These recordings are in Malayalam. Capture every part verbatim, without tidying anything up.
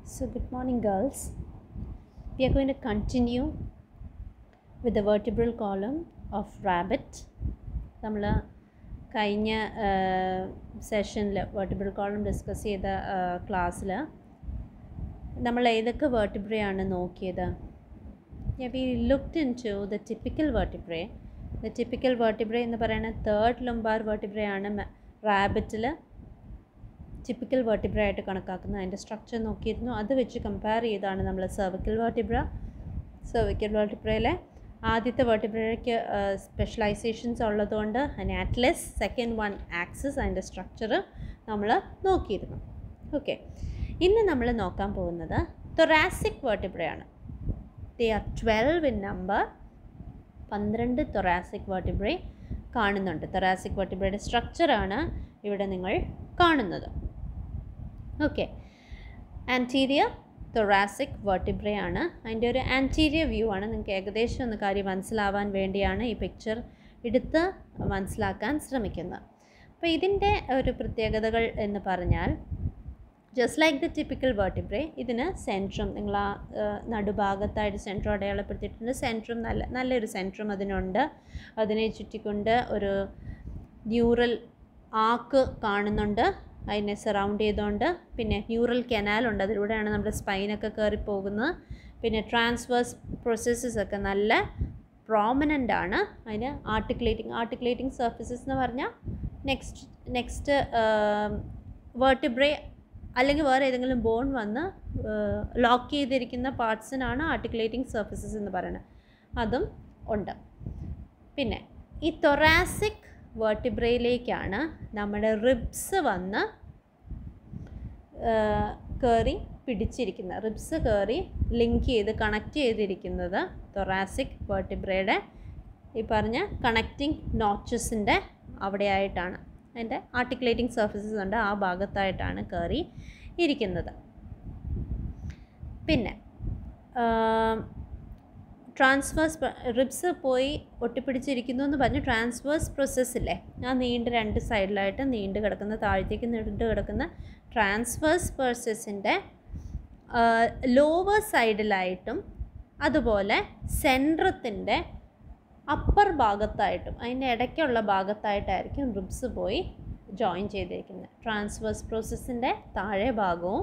So good morning girls. We are going to continue with the vertebral column of rabbit. നമ്മൾ കഴിഞ്ഞ സെഷനിൽ vertebral column ഡിസ്കസ് ചെയ്ത ക്ലാസ്സിൽ നമ്മൾ ഏതൊക്കെ vertebrae നോക്കിയത്? Yeah, we looked into the typical vertebrae. The typical vertebrae എന്ന് പറയുന്നത് third lumbar vertebrae ആണ് റാബിറ്റിൽ typical vertebrae ആയിട്ട് കണക്കാക്കുന്നത്. അതിൻ്റെ സ്ട്രക്ചർ നോക്കിയിരുന്നു. അത് വെച്ച് കമ്പയർ ചെയ്താണ് നമ്മൾ cervical vertebra. cervical vertebrae ആദ്യത്തെ vertebraeക്ക് സ്പെഷ്യലൈസേഷൻസ് ഉള്ളതുകൊണ്ട് അതിന് അറ്റ്ലസ് സെക്കൻഡ് വൺ ആക്സിസ് അതിൻ്റെ സ്ട്രക്ചർ നമ്മൾ നോക്കിയിരുന്നു. ഓക്കെ, ഇന്ന് നമ്മൾ നോക്കാൻ പോകുന്നത് thoracic vertebrae ആണ്. They are twelve in number. പന്ത്രണ്ട് thoracic vertebrae കാണുന്നുണ്ട്. thoracic vertebrae സ്ട്രക്ചറാണ് ഇവിടെ നിങ്ങൾ കാണുന്നത്. ഓക്കെ, ആൻറ്റീരിയർ thoracic vertebrae ആണ്. അതിൻ്റെ ഒരു ആൻറ്റീരിയർ വ്യൂ ആണ്. നിങ്ങൾക്ക് ഏകദേശം ഒന്ന് കാര്യം മനസ്സിലാവാൻ വേണ്ടിയാണ് ഈ പിക്ചർ എടുത്ത് മനസ്സിലാക്കാൻ ശ്രമിക്കുന്നത്. അപ്പോൾ ഇതിൻ്റെ ഒരു പ്രത്യേകതകൾ എന്ന് പറഞ്ഞാൽ just like the typical vertebrae ഇതിന് സെൻട്രം നിങ്ങൾ ആ നടുഭാഗത്തായിട്ട് സെൻട്രം അടയാളപ്പെടുത്തിയിട്ടുണ്ട്. സെൻട്രം നല്ല നല്ലൊരു സെൻട്രം അതിനുണ്ട്. അതിനെ ചുറ്റിക്കൊണ്ട് ഒരു ന്യൂറൽ ആർക്ക് കാണുന്നുണ്ട് അതിനെ സറൗണ്ട് ചെയ്തുകൊണ്ട്. പിന്നെ ന്യൂറൽ കനാലുണ്ട്, അതിലൂടെയാണ് നമ്മുടെ സ്പൈനൊക്കെ കയറി പോകുന്നത്. പിന്നെ ട്രാൻസ്വേഴ്സ് പ്രോസസ്സസ് ഒക്കെ നല്ല പ്രോമിനൻ്റ് ആണ്. അതിന് ആർട്ടിക്കുലേറ്റിംഗ് ആർട്ടിക്കുലേറ്റിംഗ് സർഫസസ് എന്ന് പറഞ്ഞാൽ നെക്സ്റ്റ് നെക്സ്റ്റ് വെർട്ടിബ്രേ അല്ലെങ്കിൽ വേറെ ഏതെങ്കിലും ബോൺ വന്ന് ലോക്ക് ചെയ്തിരിക്കുന്ന പാർട്സിനാണ് ആർട്ടിക്കുലേറ്റിംഗ് സർഫസസ് എന്ന് പറയുന്നത്. അതും ഉണ്ട്. പിന്നെ ഈ തൊറാസിക് വെർട്ടിബ്രയിലേക്കാണ് നമ്മുടെ റിബ്സ് വന്ന് കയറി പിടിച്ചിരിക്കുന്നത്. റിബ്സ് കയറി ലിങ്ക് ചെയ്ത് കണക്റ്റ് ചെയ്തിരിക്കുന്നത് തൊറാസിക് വെർട്ടിബ്രയുടെ ഈ പറഞ്ഞ കണക്റ്റിംഗ് നോച്ചസിൻ്റെ അവിടെയായിട്ടാണ്. അതിൻ്റെ ആർട്ടിക്കുലേറ്റിംഗ് സർഫസസ് ഉണ്ട്, ആ ഭാഗത്തായിട്ടാണ് കയറി ഇരിക്കുന്നത്. പിന്നെ ട്രാൻസ്വേഴ്സ് റിബ്സ് പോയി ഒട്ടിപ്പിടിച്ചിരിക്കുന്നു എന്ന് പറഞ്ഞ് ട്രാൻസ്വേഴ്സ് പ്രോസസ്സില്ലേ, ആ നീണ്ട് രണ്ട് സൈഡിലായിട്ട് നീണ്ട് കിടക്കുന്ന താഴത്തേക്ക് നീണ്ട് കിടക്കുന്ന ട്രാൻസ്വേഴ്സ് പ്രോസസ്സിൻ്റെ ലോവർ സൈഡിലായിട്ടും അതുപോലെ സെൻട്രത്തിൻ്റെ അപ്പർ ഭാഗത്തായിട്ടും അതിൻ്റെ ഇടയ്ക്കുള്ള ഭാഗത്തായിട്ടായിരിക്കും റിബ്സ് പോയി ജോയിൻ ചെയ്തിരിക്കുന്നത്. ട്രാൻസ്വേഴ്സ് പ്രോസസ്സിൻ്റെ താഴെ ഭാഗവും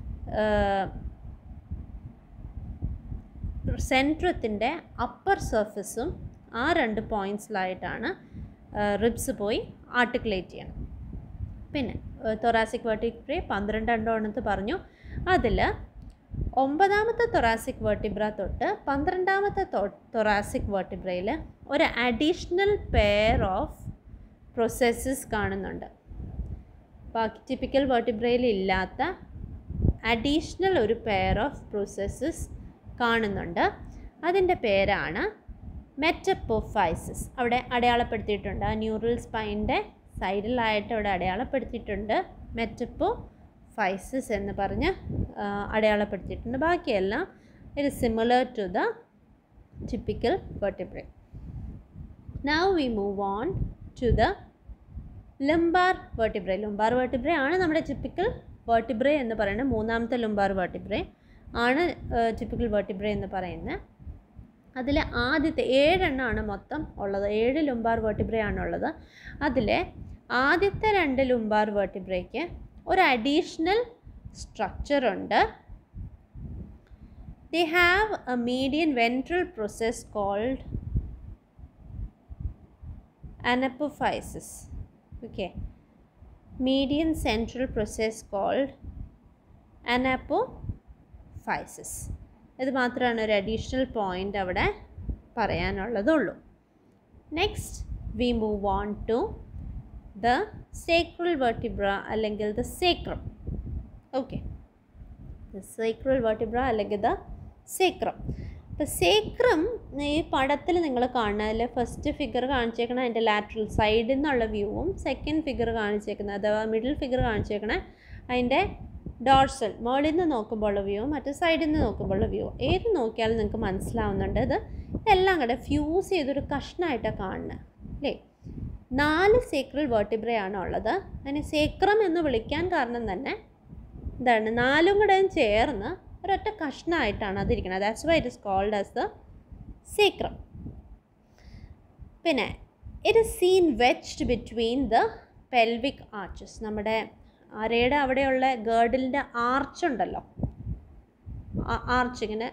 സെൻട്രത്തിൻ്റെ അപ്പർ സർഫസും ആ രണ്ട് പോയിൻറ്റ്സിലായിട്ടാണ് റിബ്സ് പോയി ആർട്ടിക്കുലേറ്റ് ചെയ്യണം. പിന്നെ തൊറാസിക് വെർട്ടിബ്രേ പന്ത്രണ്ട് എണ്ണത്ത് പറഞ്ഞു. അതിൽ ഒമ്പതാമത്തെ തൊറാസിക് വെർട്ടിബ്ര തൊട്ട് പന്ത്രണ്ടാമത്തെ തൊറാസിക് വെർട്ടിബ്രയിൽ ഒരു അഡീഷണൽ പെയർ ഓഫ് പ്രോസസ്സസ് കാണുന്നുണ്ട്. ബാക്കി ടിപ്പിക്കൽ വെർട്ടിബ്രയിൽ ഇല്ലാത്ത അഡീഷണൽ ഒരു പെയർ ഓഫ് പ്രോസസ്സസ് കാണുന്നുണ്ട്. അതിൻ്റെ പേരാണ് മെറ്റപ്പോഫൈസിസ്. അവിടെ അടയാളപ്പെടുത്തിയിട്ടുണ്ട്. ആ ന്യൂറൽ സ്പൈൻ്റെ സൈഡിലായിട്ട് അവിടെ അടയാളപ്പെടുത്തിയിട്ടുണ്ട്. മെറ്റപ്പോഫൈസിസ് എന്ന് പറഞ്ഞ് അടയാളപ്പെടുത്തിയിട്ടുണ്ട്. ബാക്കിയെല്ലാം it similar to the typical vertebrae. Now we move on to the lumbar vertebrae. Lumbar vertebrae ആണ് നമ്മുടെ ടിപ്പിക്കൽ വെർട്ടിബ്രേ എന്ന് പറയുന്നത്. മൂന്നാമത്തെ ലുംബാർ വെർട്ടിബ്രേ ആണ് ടിപ്പിക്കൽ വെർട്ടിബ്രേ എന്ന് പറയുന്നത്. അതിൽ ആദ്യത്തെ ഏഴെണ്ണമാണ് മൊത്തം ഉള്ളത്. ഏഴ് ലുംബാർ വെർട്ടിബ്രേ ആണുള്ളത്. അതിൽ ആദ്യത്തെ രണ്ട് ലുംബാർ വെർട്ടിബ്രേക്ക് ഒരു അഡീഷണൽ സ്ട്രക്ചറുണ്ട്. They have a median ventral process called anapophysis. Okay, median central process called anapophysis. ഇത് മാത്രമാണ് ഒരു അഡീഷണൽ പോയിൻ്റ് അവിടെ പറയാനുള്ളതുള്ളൂ. Next we move on to the sacral vertebra അല്ലെങ്കിൽ the sacrum. Okay, the sacral vertebra അല്ലെങ്കിൽ ദ സേക്രം. ഇപ്പോൾ സേക്രം ഈ പടത്തിൽ നിങ്ങൾ കാണുന്നതിൽ ഫസ്റ്റ് ഫിഗർ കാണിച്ചേക്കണ അതിൻ്റെ ലാറ്ററൽ സൈഡിൽ നിന്നുള്ള വ്യൂവും സെക്കൻഡ് ഫിഗർ കാണിച്ചേക്കുന്നത് അഥവാ മിഡിൽ ഫിഗർ കാണിച്ചേക്കണ അതിൻ്റെ ഡോർസൽ മുകളിൽ നിന്ന് നോക്കുമ്പോഴുള്ള വ്യൂ മറ്റു സൈഡിൽ നിന്ന് നോക്കുമ്പോഴുള്ള വ്യൂ ഏത് നോക്കിയാലും നിങ്ങൾക്ക് മനസ്സിലാവുന്നുണ്ട്. ഇത് എല്ലാം കൂടെ ഫ്യൂസ് ചെയ്തൊരു കഷ്ണമായിട്ടാണ് കാണുന്നത് അല്ലേ. നാല് സേക്രൽ വെർട്ടിബ്രേ ആണ് ഉള്ളത്. അതിന് സേക്രം എന്ന് വിളിക്കാൻ കാരണം തന്നെ എന്താണ് നാലും കൂടെ ചേർന്ന് ഒരൊറ്റ കഷ്ണമായിട്ടാണ് അതിരിക്കുന്നത്. That's why it is called as the sacrum. പിന്നെ it is seen wedged between the pelvic arches. നമ്മുടെ അരയുടെ അവിടെയുള്ള ഗേർഡിലിൻ്റെ ആർച്ചുണ്ടല്ലോ, ആർച്ച് ഇങ്ങനെ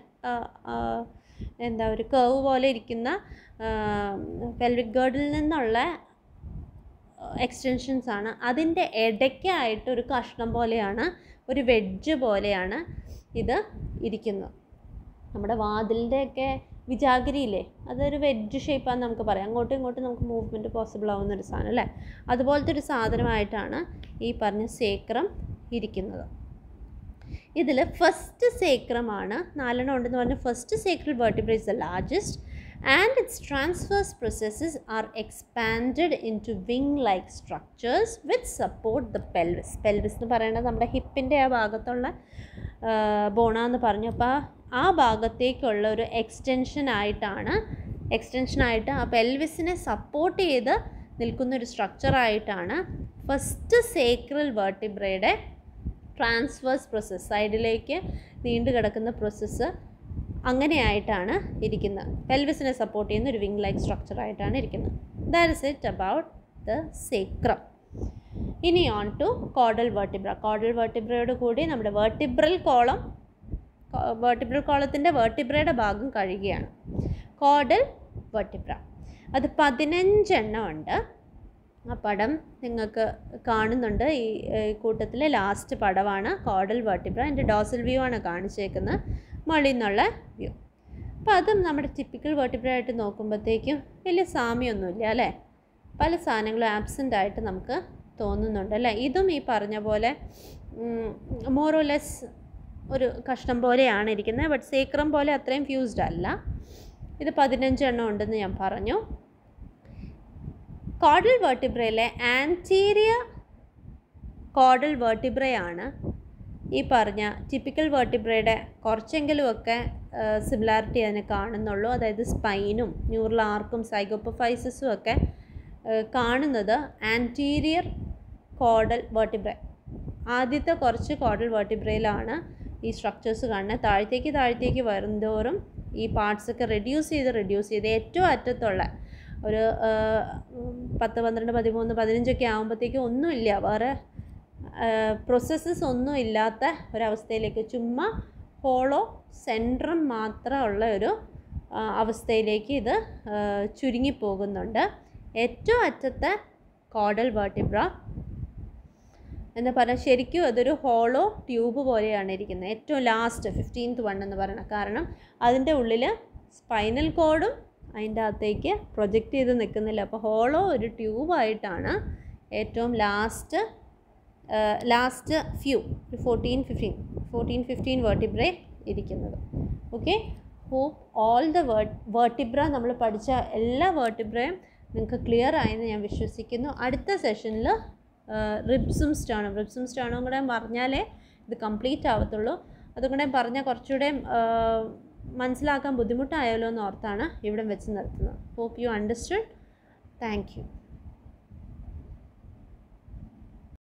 എന്താ ഒരു കർവ് പോലെ ഇരിക്കുന്ന പെൽവിക് ഗേർഡിൽ നിന്നുള്ള എക്സ്റ്റൻഷൻസ് ആണ്. അതിൻ്റെ ഇടയ്ക്കായിട്ട് ഒരു കഷ്ണം പോലെയാണ്, ഒരു വെഡ്ജ് പോലെയാണ് ഇത് ഇരിക്കുന്നത്. നമ്മുടെ വാതിലിൻ്റെയൊക്കെ വിജാഗിരിയില്ലേ, അതൊരു വെഡ്ജ് ഷേപ്പാന്ന് നമുക്ക് പറയാം. അങ്ങോട്ടും ഇങ്ങോട്ടും നമുക്ക് മൂവ്മെൻറ്റ് പോസിബിൾ ആവുന്നൊരു സാധനം അല്ലേ. അതുപോലത്തെ ഒരു സാധനമായിട്ടാണ് ഈ പറഞ്ഞ സേക്രം ഇരിക്കുന്നത്. ഇതിൽ ഫസ്റ്റ് സേക്രമാണ്, നാലെണ്ണം ഉണ്ടെന്ന് പറഞ്ഞാൽ first sacral vertebra is the largest and its transverse processes are expanded into wing-like structures which support the pelvis. pelvis എന്ന് പറയുന്നത് നമ്മുടെ ഹിപ്പിൻ്റെ ആ ഭാഗത്തുള്ള ബോണാന്ന് പറഞ്ഞു. അപ്പോൾ ആ ഭാഗത്തേക്കുള്ള ഒരു എക്സ്റ്റൻഷനായിട്ടാണ് എക്സ്റ്റൻഷനായിട്ട് ആ പെൽവിസിനെ സപ്പോർട്ട് ചെയ്ത് നിൽക്കുന്നൊരു സ്ട്രക്ചറായിട്ടാണ് ഫസ്റ്റ് സേക്രൽ വെർട്ടിബ്രയുടെ ട്രാൻസ്വേഴ്സ് പ്രോസസ്സ്, സൈഡിലേക്ക് നീണ്ടു കിടക്കുന്ന പ്രോസസ്സ് അങ്ങനെയായിട്ടാണ് ഇരിക്കുന്നത്. പെൽവിസിനെ സപ്പോർട്ട് ചെയ്യുന്ന ഒരു വിങ് ലൈക്ക് സ്ട്രക്ചറായിട്ടാണ് ഇരിക്കുന്നത്. That is it about the sacrum. ഇനി on to caudal vertebra. Caudal വെർട്ടിബ്രയോട് കൂടി നമ്മുടെ വെർട്ടിബ്രൽ കോളം വെർട്ടിബ്രൽ കോളത്തിൻ്റെ വെർട്ടിബ്രയുടെ ഭാഗം കഴിയുകയാണ്. കോഡൽ വെർട്ടിബ്ര അത് പതിനഞ്ചെണ്ണം ഉണ്ട്. ആ പടം നിങ്ങൾക്ക് കാണുന്നുണ്ട്. ഈ കൂട്ടത്തിലെ ലാസ്റ്റ് പടമാണ് കോഡൽ വെർട്ടിബ്ര. എൻ്റെ ഡോസൽ വ്യൂ ആണ് കാണിച്ചേക്കുന്നത്, മുകളിൽ നിന്നുള്ള വ്യൂ. അപ്പോൾ അതും നമ്മുടെ ടിപ്പിക്കൽ വെർട്ടിബ്ര ആയിട്ട് നോക്കുമ്പോഴത്തേക്കും വലിയ സാമ്യമൊന്നുമില്ല അല്ലേ. പല സാധനങ്ങളും ആബ്സെൻ്റ് ആയിട്ട് നമുക്ക് തോന്നുന്നുണ്ട് അല്ലേ. ഇതും ഈ പറഞ്ഞ പോലെ മോറോലെസ് ഒരു കഷ്ണം പോലെയാണ് ഇരിക്കുന്നത്. ബട്ട് സേക്രം പോലെ അത്രയും ഫ്യൂസ്ഡ് അല്ല. ഇത് പതിനഞ്ചെണ്ണം ഉണ്ടെന്ന് ഞാൻ പറഞ്ഞു. കോഡൽ വെർട്ടിബ്രയിലെ ആൻറ്റീരിയർ കോഡൽ വെർട്ടിബ്രയാണ് ഈ പറഞ്ഞ ടിപ്പിക്കൽ വെർട്ടിബ്രയുടെ കുറച്ചെങ്കിലുമൊക്കെ സിമിലാരിറ്റി അതിനെ കാണുന്നുള്ളൂ. അതായത് സ്പൈനും ന്യൂറൽ ആർക്കും സൈഗോപ്പഫൈസിസും ഒക്കെ കാണുന്നത് ആൻറ്റീരിയർ കോഡൽ വെർട്ടിബ്ര. ആദ്യത്തെ കുറച്ച് കോഡൽ വെർട്ടിബ്രയിലാണ് ഈ സ്ട്രക്ചേഴ്സ് കാണുന്നത്. താഴത്തേക്ക് താഴത്തേക്ക് വരുന്തോറും ഈ പാർട്സൊക്കെ റെഡ്യൂസ് ചെയ്ത് റെഡ്യൂസ് ചെയ്ത് ഏറ്റവും അറ്റത്തുള്ള ഒരു പത്ത് പന്ത്രണ്ട് പതിമൂന്ന് പതിനഞ്ചൊക്കെ ആകുമ്പോഴത്തേക്കും ഒന്നുമില്ല, വേറെ പ്രോസസ്സസ് ഒന്നും ഇല്ലാത്ത ഒരവസ്ഥയിലേക്ക്, ചുമ്മാ ഹോളോ സെൻട്രം മാത്രമുള്ള ഒരു അവസ്ഥയിലേക്ക് ഇത് ചുരുങ്ങിപ്പോകുന്നുണ്ട്. ഏറ്റവും അറ്റത്തെ കോഡൽ വെർട്ടിബ്ര എന്താ പറയുക, ശരിക്കും അതൊരു ഹോളോ ട്യൂബ് പോലെയാണ് ഇരിക്കുന്നത്. ഏറ്റവും ലാസ്റ്റ് ഫിഫ്റ്റീൻത്ത് വൺ എന്ന് പറയുന്നത്. കാരണം അതിൻ്റെ ഉള്ളിൽ സ്പൈനൽ കോഡും അതിൻ്റെ അകത്തേക്ക് പ്രൊജക്റ്റ് ചെയ്ത് നിൽക്കുന്നില്ല. അപ്പോൾ ഹോളോ ഒരു ട്യൂബായിട്ടാണ് ഏറ്റവും ലാസ്റ്റ് ലാസ്റ്റ് ഫ്യൂ ഒരു fourteen fifteen fourteen fifteen vertebrae ഇരിക്കുന്നത്. Okay, hope all the vert vertebra നമ്മൾ പഠിച്ച എല്ലാ വെർട്ടിബ്രയും നിങ്ങൾക്ക് ക്ലിയർ ആയെന്ന് ഞാൻ വിശ്വസിക്കുന്നു. അടുത്ത സെഷനിൽ റിബ്സും സ്റ്റേണും റിബ്സും സ്റ്റേണും കൂടെ പറഞ്ഞാലേ ഇത് കംപ്ലീറ്റ് ആവത്തുള്ളൂ. അതും കൂടെ പറഞ്ഞാൽ കുറച്ചുകൂടെ മനസ്സിലാക്കാൻ ബുദ്ധിമുട്ടായാലോ എന്ന് ഓർത്താണ് ഇവിടെ വെച്ച് നിർത്തുന്നത്. Hope you understood. Thank U.